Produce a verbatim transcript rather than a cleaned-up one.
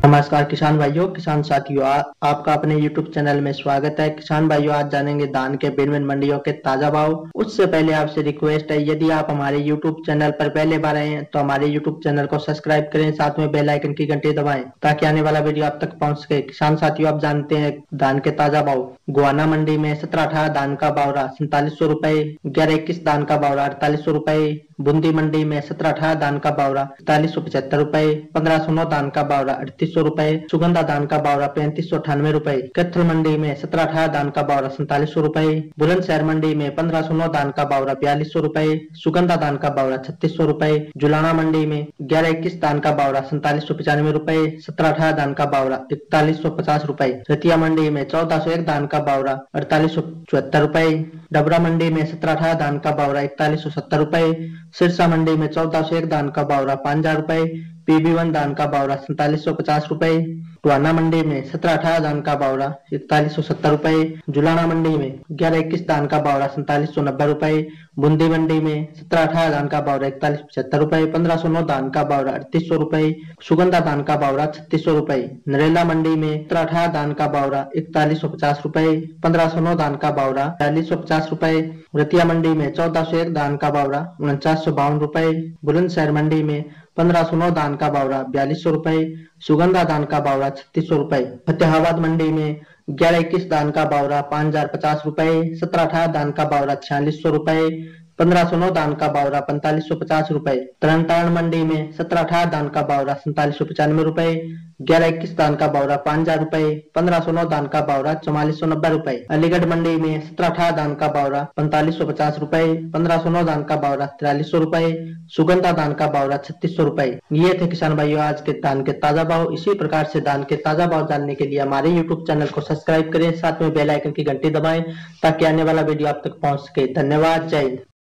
नमस्कार किसान भाइयों, किसान साथियों, आ, आपका अपने यूट्यूब चैनल में स्वागत है। किसान भाइयों, आज जानेंगे धान के भिन्न भिन्न मंडियों के ताजा भाव। उससे पहले आपसे रिक्वेस्ट है, यदि आप हमारे यूट्यूब चैनल पर पहले बार आए हैं तो हमारे यूट्यूब चैनल को सब्सक्राइब करें, साथ में बेल आइकन की घंटी दबाएं ताकि आने वाला वीडियो आप तक पहुंच सके। किसान साथियों, आप जानते हैं धान के ताजा भाव। गोहाना मंडी में सत्रह अठारह धान का भाव रहा सैंतालीस सौ रुपए, ग्यारह इक्कीस धान का भाव रहा अड़तालीस सौ रुपए, बूंदी मंडी में सत्रह अठारह धान का भाव रहा इकतालीस सौ पचहत्तर रुपए, पंद्रह सौ नौ धान का भाव रहा अड़तीस सौ रुपए, सुगंधा धान का भाव रहा पैंतीस सौ अठानवे रुपए, कैथल मंडी में सत्रह अठारह धान का भाव रहा सैंतालीस सौ रुपए, बुलंदशहर मंडी में पंद्रह सौ नौ धान का भाव रहा बयालीस सौ रुपए, सुगंधा धान का भाव रहा छत्तीस सौ रुपए, जुलाना मंडी में ग्यारह इक्कीस धान का भाव रहा सैंतालीस सौ पचानवे रुपए, सत्रह अठारह धान का भाव रहा इकतालीस सौ पचास रुपए, रतिया मंडी में चौदह सौ एक धान का भाव रहा अड़तालीस सौ चौहत्तर रुपए, डबरा मंडी में सत्रह अठारह धान का भाव रहा इकतालीस सौ सत्तर रुपए, सिरसा मंडी में चौदह सौ एक धान का भाव रहा पांच हजार रुपए, पीबी वन धान का भाव रहा सैंतालीस सौ पचास रुपए, टोहाना मंडी में सत्रह अठारह धान का भाव रहा इकतालीस सौ सत्तर रुपए, जुलाना मंडी में ग्यारह इक्कीस धान का भाव रहा सैंतालीस सौ नब्बे रुपए, बूंदी मंडी में सत्रह अठारह धान का भाव रहा इकतालीस सौ पचहत्तर रुपए, पंद्रह सौ नौ धान का भाव रहा अड़तीस सौ रुपए, सुगंधा धान का भाव रहा छत्तीस सौ रुपए, नरेला मंडी में सत्रह अठारह धान का भाव रहा इकतालीस सौ पचास रुपए, पंद्रह सौ नौ धान का भाव रहा बयालीस सौ पचास रुपए, रतिया मंडी में चौदह सौ एक धान का भाव रहा उनचास सौ बावन रुपए, बुलंदशहर मंडी में पंद्रह सौ नौ धान का भाव रहा बयालीस सौ रुपए, सुगंधा धान का भाव रहा छत्तीस सौ रुपए, फतेहाबाद मंडी में ग्यारह इक्कीस धान का भाव रहा पांच हजार पचास रुपए, सत्रह अठारह धान का भाव रहा छियालीस सौ रुपए, पंद्रह सौ नौ धान का भाव रहा पैंतालीस सौ पचास रुपए, तरनतारण मंडी में सत्रह अठारह धान का भाव रहा सैंतालीस सौ पचानवे रुपए, ग्यारह इक्कीस धान का भाव रहा पांच हजार रुपए, पंद्रह सौ नौ धान का भाव रहा चौवालीस सौ नब्बे रुपए, अलीगढ़ मंडी में सत्रह अठारह धान का भाव रहा पैंतालीस सौ पचास रुपए, पंद्रह सौ नौ धान का भाव रहा तिरालीस सौ रुपए, सुगंधा धान का भाव रहा छत्तीस सौ रुपए। ये थे किसान भाइयों आज के धान के ताजा भाव। इसी प्रकार से धान के ताजा भाव जानने के लिए हमारे यूट्यूब चैनल को सब्सक्राइब करें, साथ में बेल आइकन की घंटी दबाएं ताकि आने वाला वीडियो आप तक पहुंच सके। धन्यवाद, जय हिंद।